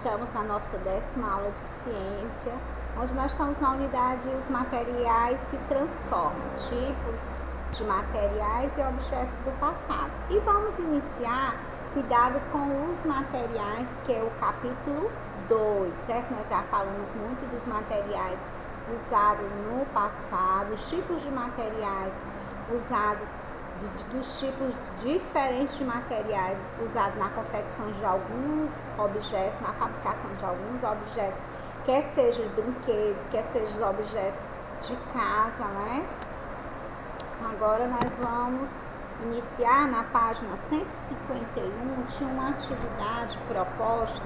Estamos na nossa 10ª aula de ciência, onde nós estamos na unidade Os materiais se transformam, tipos de materiais e objetos do passado. E vamos iniciar, cuidado com os materiais, que é o capítulo 2, certo? Nós já falamos muito dos materiais usados no passado, os tipos de materiais usados, dos tipos diferentes de materiais usados na confecção de alguns objetos, na fabricação de alguns objetos, quer sejam brinquedos, quer sejam objetos de casa, né? Agora nós vamos iniciar na página 151, tinha uma atividade proposta,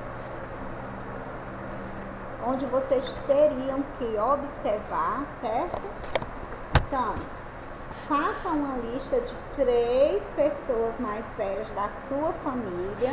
onde vocês teriam que observar, certo? Então, faça uma lista de 3 pessoas mais velhas da sua família,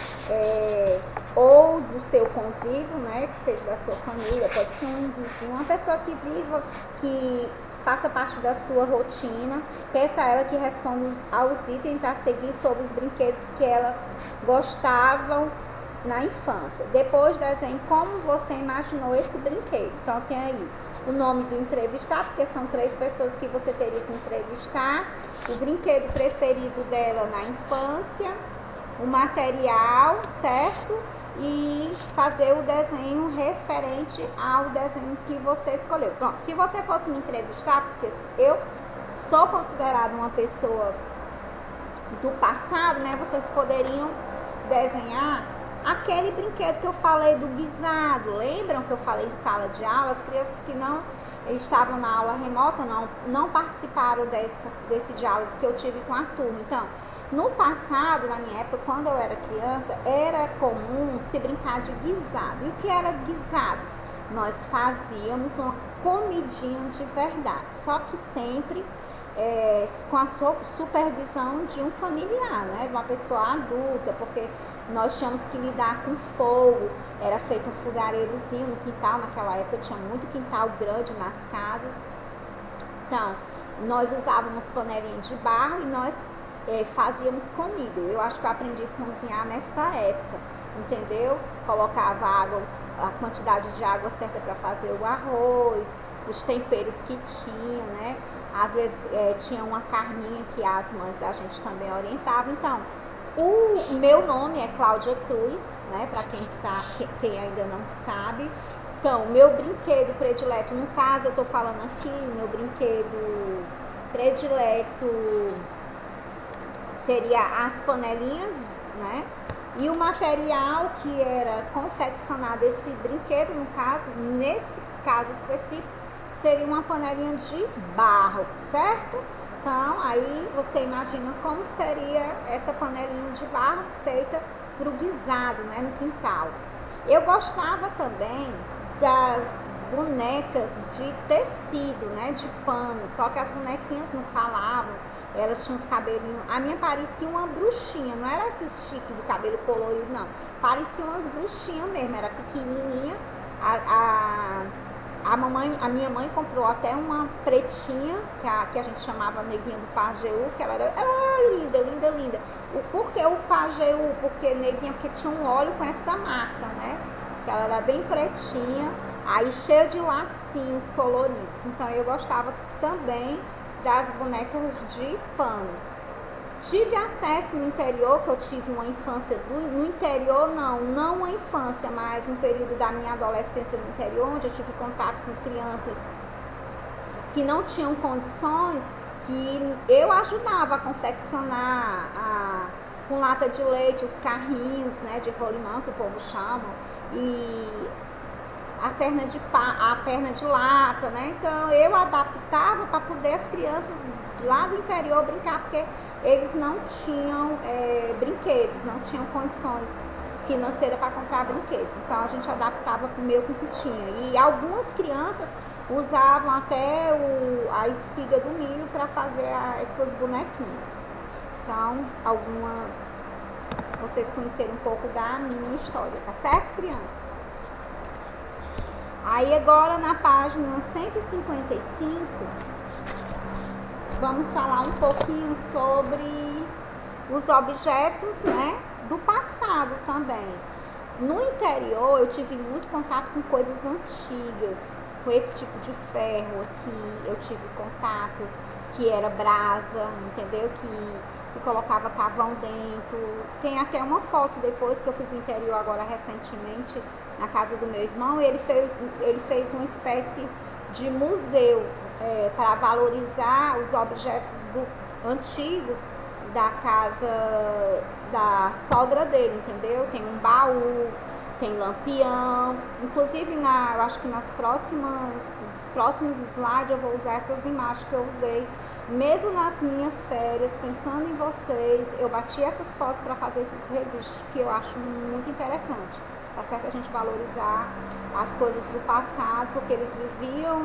ou do seu convívio, né, que seja da sua família, pode ser um vizinho, uma pessoa que viva, que faça parte da sua rotina. Peça a ela que responda aos itens a seguir sobre os brinquedos que ela gostavam na infância. Depois desenhe como você imaginou esse brinquedo. Então tem aí o nome do entrevistado, porque são 3 pessoas que você teria que entrevistar, o brinquedo preferido dela na infância, o material, certo? E fazer o desenho referente ao desenho que você escolheu. Bom, se você fosse me entrevistar, porque eu sou considerada uma pessoa do passado, né? Vocês poderiam desenhar aquele brinquedo que eu falei do guisado. Lembram que eu falei em sala de aula? As crianças que não estavam na aula remota não participaram desse diálogo que eu tive com a turma. Então, no passado, na minha época, quando eu era criança, era comum se brincar de guisado. E o que era guisado? Nós fazíamos uma comidinha de verdade, só que sempre com a supervisão de um familiar, né? De uma pessoa adulta, porque nós tínhamos que lidar com fogo, era feito um fogareirozinho no quintal, naquela época tinha muito quintal grande nas casas. Então, nós usávamos panelinha de barro e nós fazíamos comida. Eu acho que eu aprendi a cozinhar nessa época, entendeu? Colocava água, a quantidade de água certa para fazer o arroz, os temperos que tinha, né? Às vezes tinha uma carninha que as mães da gente também orientavam. Então, o meu nome é Cláudia Cruz, né? Para quem sabe, quem ainda não sabe. Então, meu brinquedo predileto, no caso eu tô falando aqui, meu brinquedo predileto seria as panelinhas, né? E o material que era confeccionado esse brinquedo, no caso, nesse caso específico, seria uma panelinha de barro, certo? Então, aí você imagina como seria essa panelinha de barro feita para o guisado, né, no quintal. Eu gostava também das bonecas de tecido, né, de pano, só que as bonequinhas não falavam, elas tinham os cabelinhos, a minha parecia uma bruxinha, não era esse chique do cabelo colorido, não, parecia umas bruxinhas mesmo, era pequenininha. A minha mãe comprou até uma pretinha, que a gente chamava neguinha do Pajeú, que ela era linda, linda, linda. Por que o Pajeú? Porque neguinha, porque tinha um óleo com essa marca, né? Que ela era bem pretinha, aí cheia de lacinhos coloridos. Então eu gostava também das bonecas de pano. Tive acesso no interior, que eu tive uma infância no interior, não uma infância, mas um período da minha adolescência no interior, onde eu tive contato com crianças que não tinham condições, que eu ajudava a confeccionar com lata de leite, os carrinhos, né, de rolimão, que o povo chama, e a perna de lata, né? Então eu adaptava para poder as crianças lá do interior brincar, porque eles não tinham brinquedos, não tinham condições financeiras para comprar brinquedos. Então a gente adaptava para o meu com o que tinha. E algumas crianças usavam até a espiga do milho para fazer as suas bonequinhas. Então, vocês conheceram um pouco da minha história, tá certo, crianças? Aí agora na página 155, vamos falar um pouquinho sobre os objetos, né, do passado também. No interior eu tive muito contato com coisas antigas, com esse tipo de ferro aqui, eu tive contato, que era brasa, entendeu? Que colocava carvão dentro. Tem até uma foto depois que eu fui pro interior agora recentemente, na casa do meu irmão, e ele fez uma espécie de museu para valorizar os objetos antigos da casa da sogra dele, entendeu? Tem um baú, tem lampião, inclusive eu acho que nos próximos slides eu vou usar essas imagens que eu usei, mesmo nas minhas férias, pensando em vocês, eu bati essas fotos para fazer esses registros que eu acho muito interessante, tá certo? A gente valorizar as coisas do passado, porque eles viviam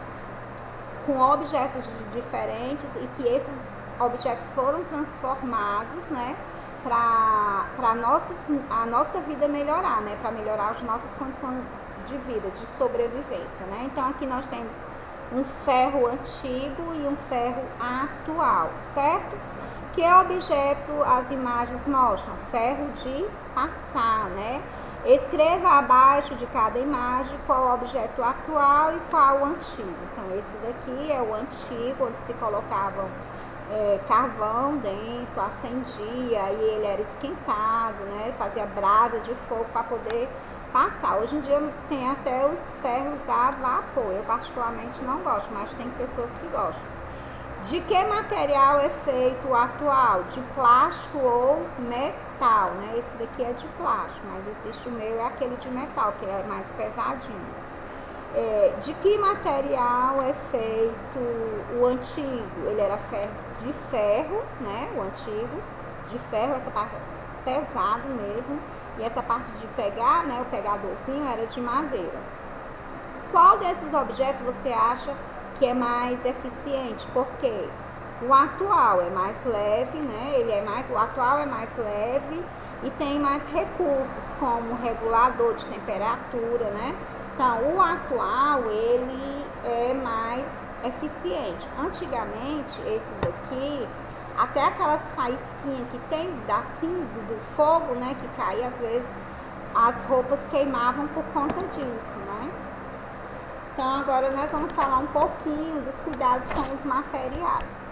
com objetos diferentes e que esses objetos foram transformados, né, para a nossa vida melhorar, né, para melhorar as nossas condições de vida, de sobrevivência, né. Então aqui nós temos um ferro antigo e um ferro atual, certo? Que objeto as imagens mostram? Ferro de passar, né? Escreva abaixo de cada imagem qual o objeto atual e qual o antigo. Então esse daqui é o antigo, onde se colocavam carvão dentro, acendia e ele era esquentado, né? Fazia brasa de fogo para poder passar. Hoje em dia tem até os ferros a vapor. Eu particularmente não gosto, mas tem pessoas que gostam. De que material é feito o atual? De plástico ou metal, né? Esse daqui é de plástico, mas existe o meu, é aquele de metal, que é mais pesadinho. De que material é feito o antigo? Ele era de ferro, né? O antigo, de ferro, essa parte pesado mesmo. E essa parte de pegar, né? O pegadorzinho era de madeira. Qual desses objetos você acha que é mais eficiente? Porque o atual é mais leve, né? O atual é mais leve e tem mais recursos, como regulador de temperatura, né? Então, o atual, ele é mais eficiente. Antigamente, esse daqui, até aquelas faísquinhas que tem do fogo, né, que caía, às vezes as roupas queimavam por conta disso, né? Então, agora nós vamos falar um pouquinho dos cuidados com os materiais.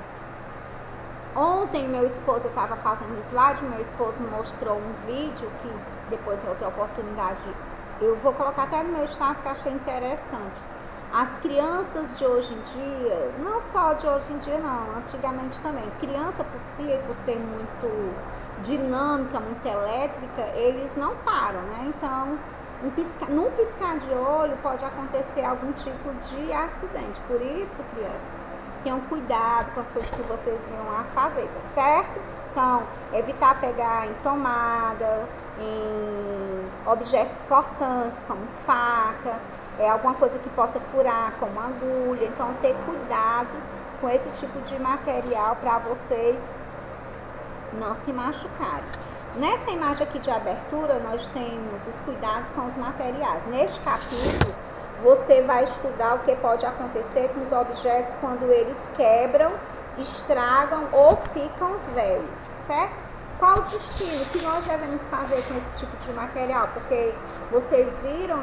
Ontem, meu esposo, eu estava fazendo slide, meu esposo mostrou um vídeo que depois, em outra oportunidade, eu vou colocar até no meu status, que eu achei interessante. As crianças de hoje em dia, não só de hoje em dia não, antigamente também, criança por si, por ser muito dinâmica, muito elétrica, eles não param, né? Então, num piscar de olho pode acontecer algum tipo de acidente. Por isso, crianças, tenham cuidado com as coisas que vocês vão a fazer, tá certo? Então, evitar pegar em tomada, em objetos cortantes, como faca, alguma coisa que possa furar, como agulha. Então, ter cuidado com esse tipo de material para vocês não se machucarem. Nessa imagem aqui de abertura, nós temos os cuidados com os materiais. Neste capítulo, você vai estudar o que pode acontecer com os objetos quando eles quebram, estragam ou ficam velhos, certo? Qual o destino que nós devemos fazer com esse tipo de material? Porque vocês viram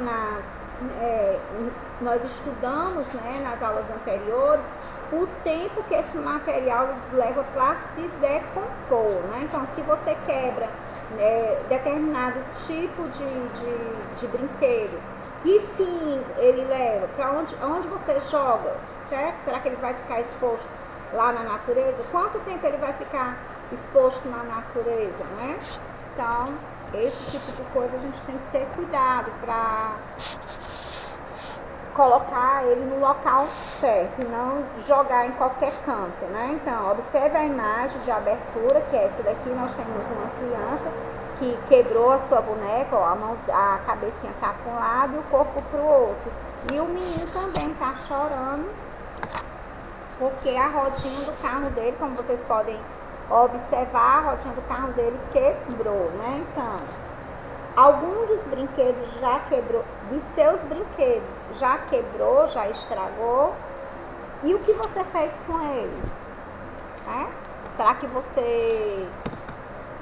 nós estudamos, né, nas aulas anteriores o tempo que esse material leva para se decompor, né? Então, se você quebra determinado tipo de brinquedo, que fim ele leva? Para onde você joga, certo? Será que ele vai ficar exposto lá na natureza? Quanto tempo ele vai ficar exposto na natureza, né? Então, esse tipo de coisa a gente tem que ter cuidado para colocar ele no local certo e não jogar em qualquer canto, né? Então, observe a imagem de abertura, que é essa daqui. Nós temos uma criança que quebrou a sua boneca, ó, a cabecinha tá para um lado e o corpo para o outro. E o menino também tá chorando, porque a rodinha do carro dele, como vocês podem observar, a rodinha do carro dele quebrou, né? Então, algum dos brinquedos já quebrou, dos seus brinquedos já quebrou, já estragou. E o que você fez com ele? Será que você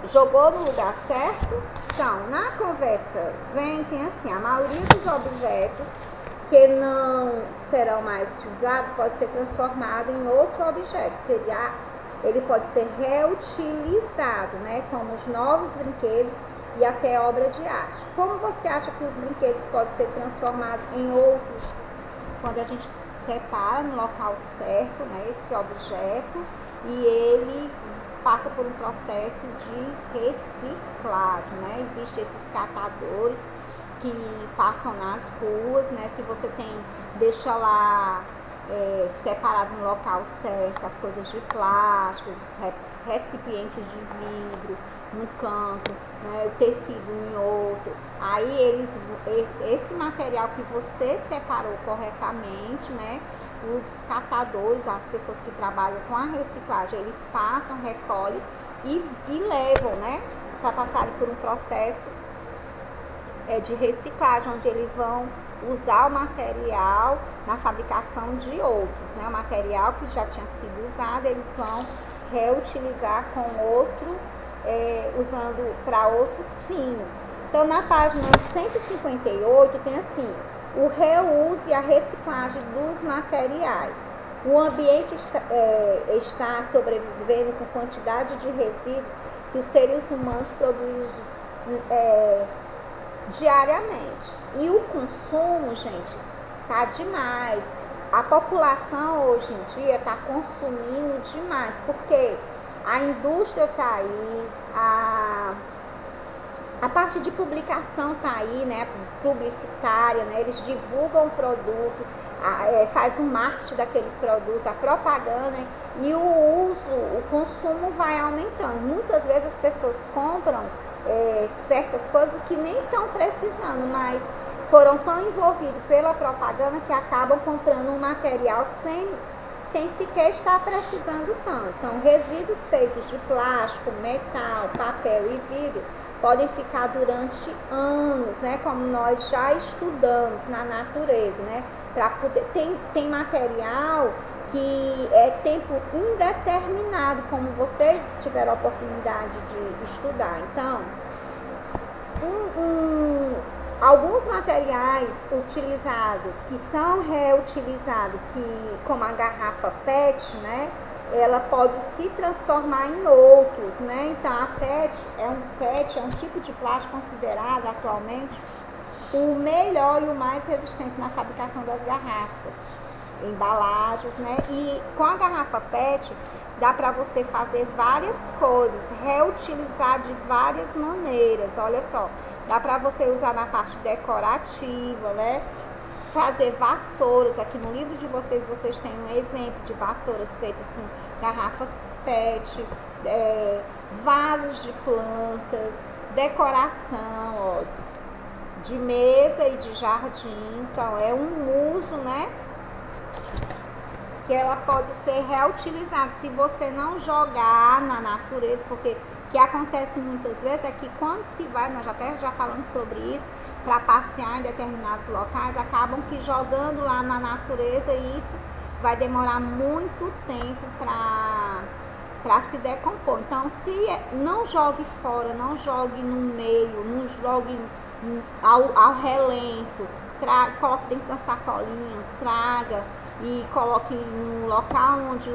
jogou no lugar certo? Então, na conversa tem assim, a maioria dos objetos que não serão mais utilizados pode ser transformado em outro objeto. Ele pode ser reutilizado, né? Como os novos brinquedos e até obra de arte. Como você acha que os brinquedos podem ser transformados em outros? Quando a gente separa no local certo, né, esse objeto, e ele passa por um processo de reciclagem, né? Existem esses catadores que passam nas ruas, né? Se você deixa lá separado no local certo as coisas de plástico, recipientes de vidro num canto, né, o tecido em outro, aí esse material que você separou corretamente, né, os catadores, as pessoas que trabalham com a reciclagem, eles passam, recolhem e levam, né, para passarem por um processo de reciclagem, onde eles vão usar o material na fabricação de outros, né? O material que já tinha sido usado, eles vão reutilizar com outro, usando para outros fins. Então, na página 158 tem assim, o reuso e a reciclagem dos materiais. O ambiente está sobrevivendo com quantidade de resíduos que os seres humanos produzem diariamente. E o consumo, gente, tá demais. A população hoje em dia está consumindo demais, porque a indústria tá aí, a parte de publicação tá aí, né, publicitária, né, eles divulgam o produto, faz o marketing daquele produto, a propaganda, né, e o consumo vai aumentando. Muitas vezes as pessoas compram certas coisas que nem estão precisando, mas foram tão envolvidos pela propaganda que acabam comprando um material sem sequer estar precisando tanto. Então, resíduos feitos de plástico, metal, papel e vidro podem ficar durante anos, né? Como nós já estudamos na natureza, né? Tem material que é tempo indeterminado, como vocês tiveram a oportunidade de estudar. Então, alguns materiais utilizados, que são reutilizados, como a garrafa PET, né, ela pode se transformar em outros, né? Então, a PET é um tipo de plástico considerado atualmente o melhor e o mais resistente na fabricação das garrafas, embalagens, né? E com a garrafa PET dá para você fazer várias coisas, reutilizar de várias maneiras. Olha só, dá para você usar na parte decorativa, né? Fazer vassouras. Aqui no livro de vocês têm um exemplo de vassouras feitas com garrafa PET, vasos de plantas, decoração, ó, de mesa e de jardim. Então, é um uso, né, que ela pode ser reutilizada se você não jogar na natureza, porque o que acontece muitas vezes é que quando se vai, nós já falamos sobre isso, para passear em determinados locais, acabam que jogando lá na natureza, e isso vai demorar muito tempo para se decompor. Então, não jogue fora, não jogue no meio, não jogue ao relento, coloque dentro da sacolinha, traga e coloque no local onde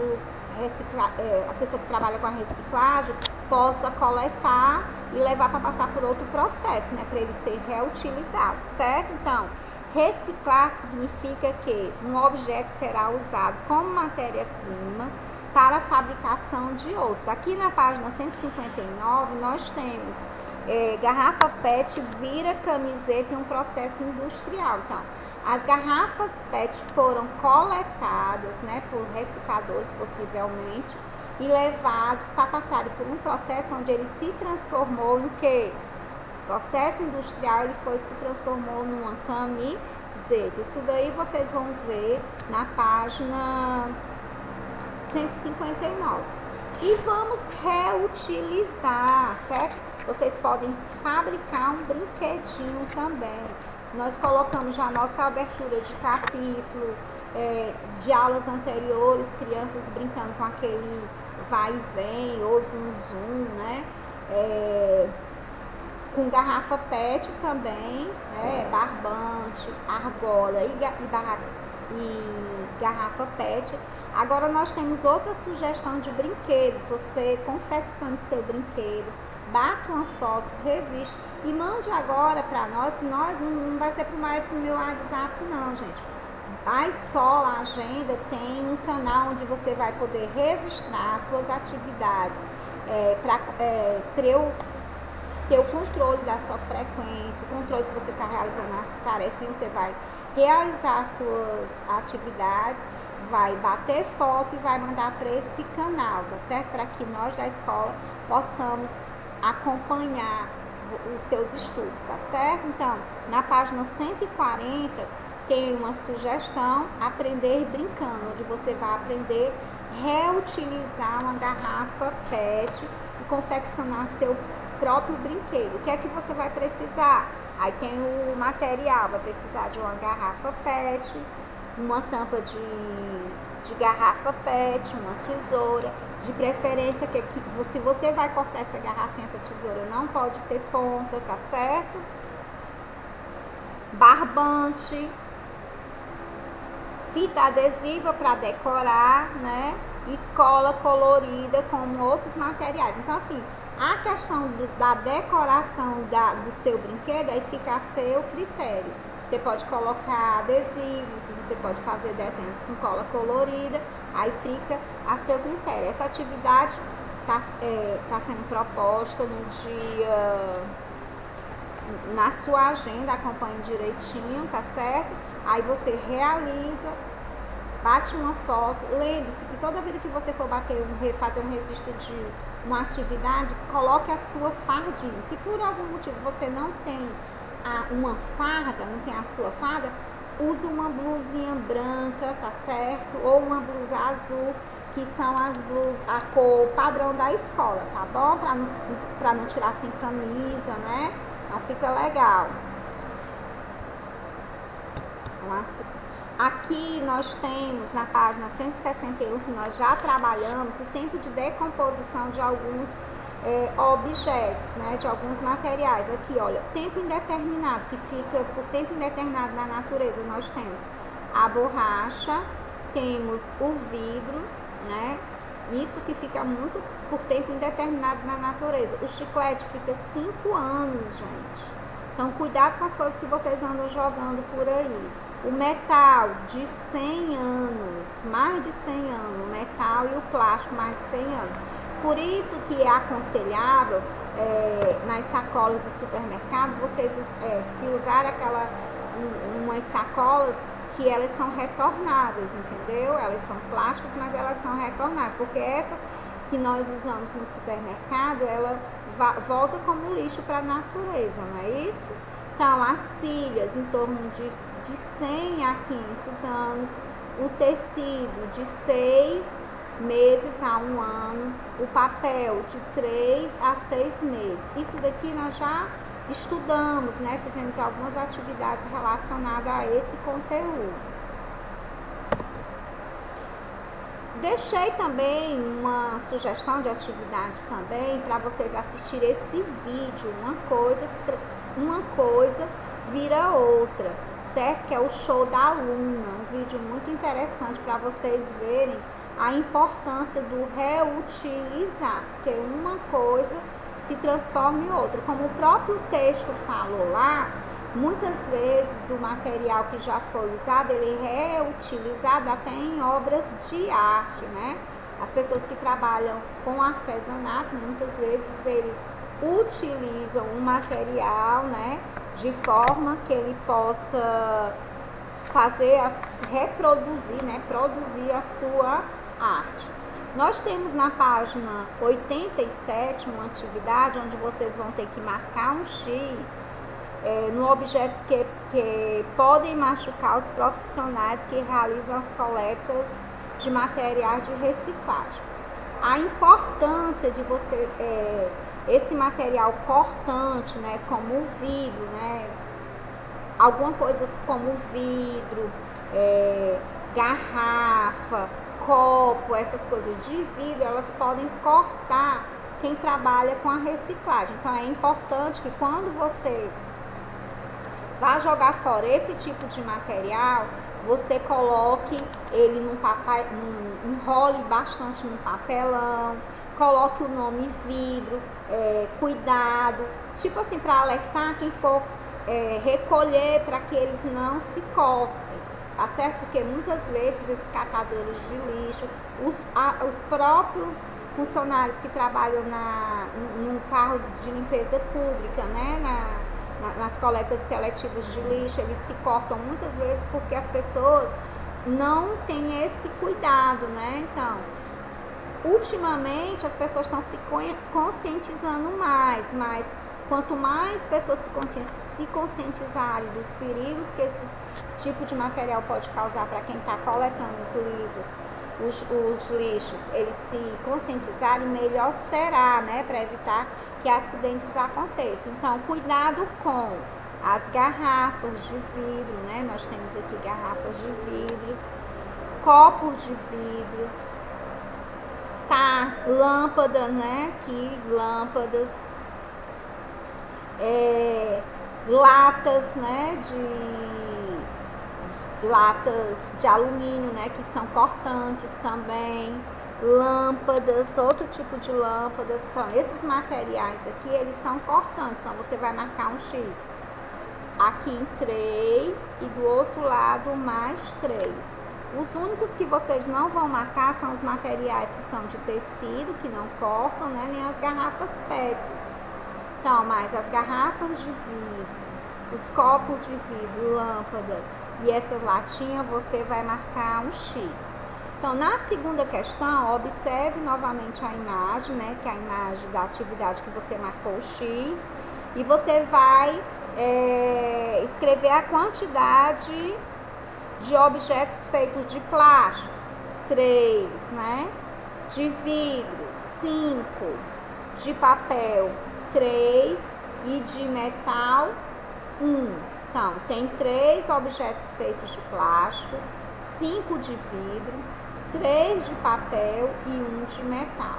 a pessoa que trabalha com a reciclagem possa coletar e levar para passar por outro processo, né, para ele ser reutilizado, certo? Então, reciclar significa que um objeto será usado como matéria-prima para a fabricação de outros. Aqui na página 159 nós temos garrafa PET vira camiseta em um processo industrial. Então, as garrafas PET foram coletadas, né, por recicladores possivelmente, e levados para passarem por um processo onde ele se transformou em quê? Processo industrial, ele se transformou numa camiseta. Isso daí vocês vão ver na página 159. E vamos reutilizar, certo? Vocês podem fabricar um brinquedinho também. Nós colocamos já a nossa abertura de capítulo, de aulas anteriores, crianças brincando com aquele vai e vem, ou zum zum, né? com garrafa PET também, né? Barbante, argola e garrafa PET. Agora nós temos outra sugestão de brinquedo. Você confeccione seu brinquedo, bata uma foto, resiste e mande agora para nós, que nós não vai ser mais pro meu WhatsApp não, gente. A escola, a agenda, tem um canal onde você vai poder registrar suas atividades para ter o controle da sua frequência, o controle que você está realizando as tarefas. Você vai realizar suas atividades, vai bater foto e vai mandar para esse canal, tá certo? Para que nós da escola possamos acompanhar os seus estudos, tá certo? Então, na página 140 tem uma sugestão, aprender brincando, onde você vai aprender a reutilizar uma garrafa PET e confeccionar seu próprio brinquedo. O que é que você vai precisar? Aí tem o material, vai precisar de uma garrafa PET, uma tampa de garrafa PET, uma tesoura, de preferência que se você vai cortar essa garrafinha, essa tesoura não pode ter ponta, tá certo? Barbante, fita adesiva para decorar, né? E cola colorida, como outros materiais. Então, assim, a questão da decoração do seu brinquedo, aí fica a seu critério. Você pode colocar adesivos, você pode fazer desenhos com cola colorida, aí fica a seu critério. Essa atividade tá sendo proposta no dia, na sua agenda, acompanhe direitinho, tá certo? Aí você realiza, bate uma foto. Lembre-se que toda vida que você for fazer um registro de uma atividade, coloque a sua fardinha. Se por algum motivo você não tem uma farda, não tem a sua farda, use uma blusinha branca, tá certo? Ou uma blusa azul, que são as blusas, a cor padrão da escola, tá bom? Pra não tirar sem camisa, né? Então fica legal. Aqui nós temos na página 161, que nós já trabalhamos, o tempo de decomposição de alguns objetos, né, de alguns materiais. Aqui, olha, tempo indeterminado, que fica por tempo indeterminado na natureza. Nós temos a borracha, temos o vidro, né, isso que fica muito por tempo indeterminado na natureza. O chiclete fica 5 anos, gente. Então, cuidado com as coisas que vocês andam jogando por aí. O metal, de 100 anos, mais de 100 anos. O metal e o plástico, mais de 100 anos. Por isso que é aconselhável, nas sacolas de supermercado, vocês se usar umas sacolas que elas são retornáveis, entendeu? Elas são plásticas, mas elas são retornáveis, porque essa que nós usamos no supermercado, ela volta como lixo para a natureza, não é isso? Então, as pilhas, em torno de 100 a 500 anos, o tecido de 6 meses a 1 ano, o papel de 3 a 6 meses. Isso daqui nós já estudamos, né? Fizemos algumas atividades relacionadas a esse conteúdo. Deixei também uma sugestão de atividade também para vocês assistirem esse vídeo. Uma coisa vira outra, certo? Que é o show da aluna, um vídeo muito interessante para vocês verem a importância do reutilizar, porque uma coisa se transforma em outra. Como o próprio texto falou lá, muitas vezes o material que já foi usado, ele é reutilizado até em obras de arte, né? As pessoas que trabalham com artesanato, muitas vezes eles utilizam o material, né, de forma que ele possa reproduzir, né, produzir a sua arte. Nós temos na página 87 uma atividade onde vocês vão ter que marcar um X no objeto que podem machucar os profissionais que realizam as coletas de materiais de reciclagem. A importância de você, esse material cortante, né, como o vidro, né, alguma coisa como vidro, garrafa, copo, essas coisas de vidro, elas podem cortar quem trabalha com a reciclagem. Então é importante que quando você vai jogar fora esse tipo de material, você coloque ele num papel, enrole bastante no papelão, coloque o nome vidro, cuidado, tipo assim, para alertar quem for recolher, para que eles não se cortem, tá certo? Porque muitas vezes esses catadores de lixo, os próprios funcionários que trabalham num carro de limpeza pública, né, nas coletas seletivas de lixo, eles se cortam muitas vezes porque as pessoas não têm esse cuidado, né? Então, ultimamente as pessoas estão se conscientizando mais, mas quanto mais pessoas se conscientizarem dos perigos que esse tipo de material pode causar para quem está coletando os livros, os lixos, eles se conscientizarem, melhor será, né, para evitar que acidentes aconteçam. Então, cuidado com as garrafas de vidro, né? Nós temos aqui garrafas de vidros, copos de vidros, lâmpadas, né? Aqui, lâmpadas, latas, né? Latas de alumínio, né? Que são cortantes também. Lâmpadas, outro tipo de lâmpadas. Então, esses materiais aqui, eles são cortantes. Então, você vai marcar um X aqui em 3 e do outro lado mais 3. Os únicos que vocês não vão marcar são os materiais que são de tecido, que não cortam, né? Nem as garrafas PETs. Então, mas as garrafas de vidro, os copos de vidro, lâmpada e essas latinhas, você vai marcar um X. Então, na segunda questão, observe novamente a imagem, né, que é a imagem da atividade que você marcou o X, e você vai escrever a quantidade de objetos feitos de plástico, 3, né, de vidro, 5, de papel, 3 e de metal, 1. Então, tem 3 objetos feitos de plástico, 5 de vidro, 3 de papel e 1 de metal.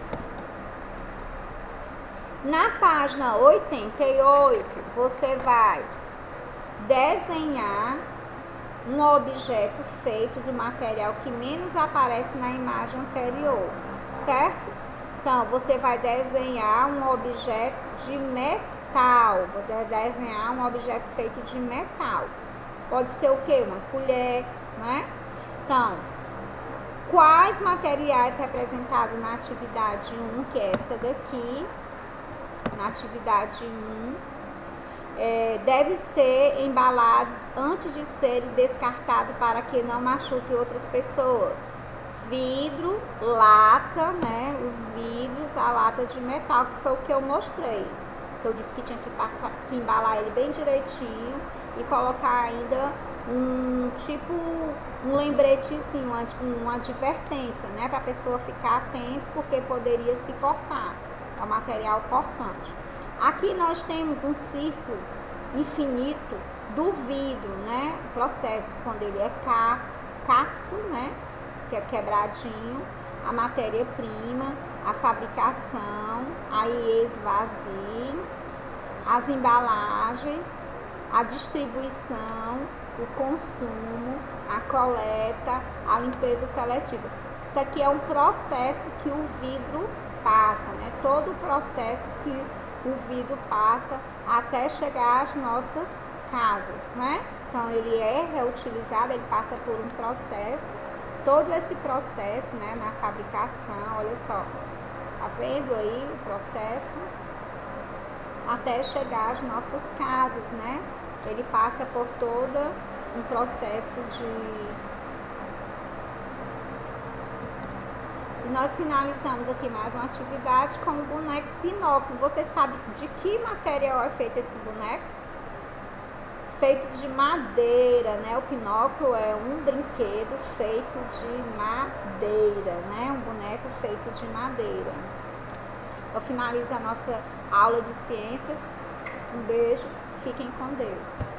Na página 88, você vai desenhar um objeto feito de material que menos aparece na imagem anterior, certo? Então, você vai desenhar um objeto de metal. Vou desenhar um objeto feito de metal. Pode ser o quê? Uma colher, né? Então, quais materiais representados na atividade 1, que é essa daqui, na atividade 1, devem ser embalados antes de serem descartados para que não machuque outras pessoas. Vidro, lata, né? Os vidros, a lata de metal, que foi o que eu mostrei. Eu disse que tinha que embalar ele bem direitinho e colocar ainda um lembretezinho, uma advertência, né, para a pessoa ficar atenta, porque poderia se cortar. É um material cortante. Aqui nós temos um círculo infinito do vidro, né, o processo quando ele é cacto, né, que é quebradinho, a matéria-prima, a fabricação, aí esvazio, as embalagens, a distribuição, o consumo, a coleta, a limpeza seletiva. Isso aqui é um processo que o vidro passa, né? Todo o processo que o vidro passa até chegar às nossas casas, né? Então, ele é reutilizado, ele passa por um processo, todo esse processo, né, na fabricação, olha só, tá vendo aí o processo? Até chegar às nossas casas, né? Ele passa por todo um processo E nós finalizamos aqui mais uma atividade com o boneco Pinóquio. Você sabe de que material é feito esse boneco? Feito de madeira, né? O Pinóquio é um brinquedo feito de madeira, né? Um boneco feito de madeira. Eu finalizo a nossa aula de ciências. Um beijo, fiquem com Deus.